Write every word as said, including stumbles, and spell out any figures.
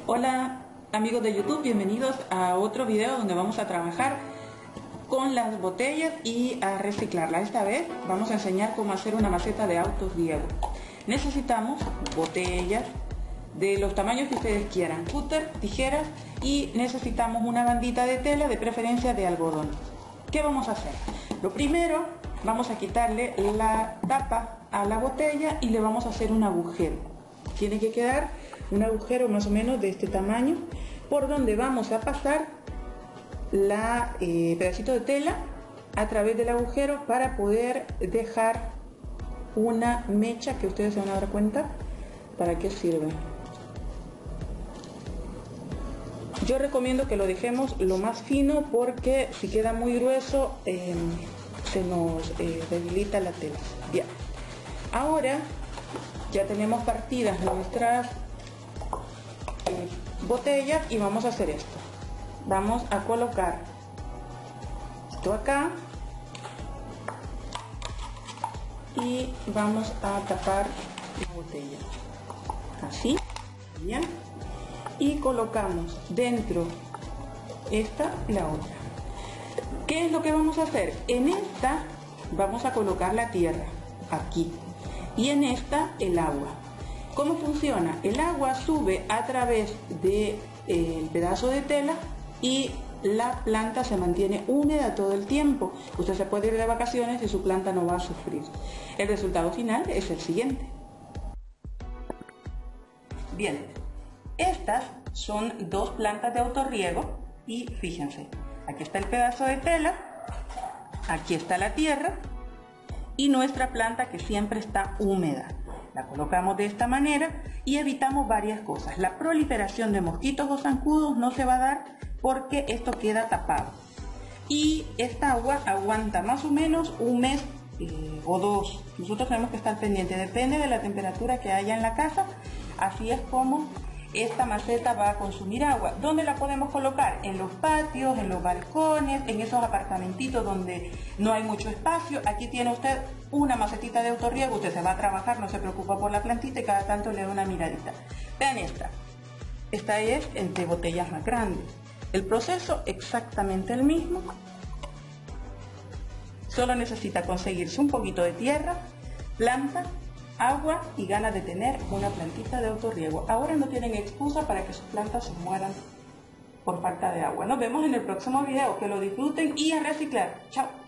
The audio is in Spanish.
Hola amigos de YouTube, bienvenidos a otro video donde vamos a trabajar con las botellas y a reciclarlas. Esta vez vamos a enseñar cómo hacer una maceta de autorriego. Necesitamos botellas de los tamaños que ustedes quieran, cúter, tijeras, y necesitamos una bandita de tela, de preferencia de algodón. ¿Qué vamos a hacer? Lo primero, vamos a quitarle la tapa a la botella y le vamos a hacer un agujero. Tiene que quedar un agujero más o menos de este tamaño, por donde vamos a pasar la eh, pedacito de tela a través del agujero para poder dejar una mecha que ustedes se van a dar cuenta para qué sirve. Yo recomiendo que lo dejemos lo más fino, porque si queda muy grueso eh, se nos eh, debilita la tela. Bien, ahora ya tenemos partidas nuestras eh, botellas y vamos a hacer esto. Vamos a colocar esto acá y vamos a tapar la botella así, bien, y colocamos dentro esta y la otra. ¿Qué es lo que vamos a hacer? En esta vamos a colocar la tierra aquí y en esta el agua. ¿Cómo funciona? El agua sube a través del de, pedazo de tela y la planta se mantiene húmeda todo el tiempo. Usted se puede ir de vacaciones y su planta no va a sufrir. El resultado final es el siguiente. Bien, estas son dos plantas de autorriego y fíjense, aquí está el pedazo de tela, aquí está la tierra y nuestra planta, que siempre está húmeda. La colocamos de esta manera y evitamos varias cosas. La proliferación de mosquitos o zancudos no se va a dar porque esto queda tapado. Y esta agua aguanta más o menos un mes eh, o dos. Nosotros tenemos que estar pendientes, depende de la temperatura que haya en la casa. Así es como esta maceta va a consumir agua. ¿Dónde la podemos colocar? En los patios, en los balcones, en esos apartamentitos donde no hay mucho espacio. Aquí tiene usted una macetita de autorriego, usted se va a trabajar, no se preocupa por la plantita y cada tanto le da una miradita. Vean esta. Esta es entre botellas más grandes. El proceso exactamente el mismo. Solo necesita conseguirse un poquito de tierra, planta, agua y ganas de tener una plantita de autorriego. Ahora no tienen excusa para que sus plantas se mueran por falta de agua. Nos vemos en el próximo video. Que lo disfruten y a reciclar. Chao.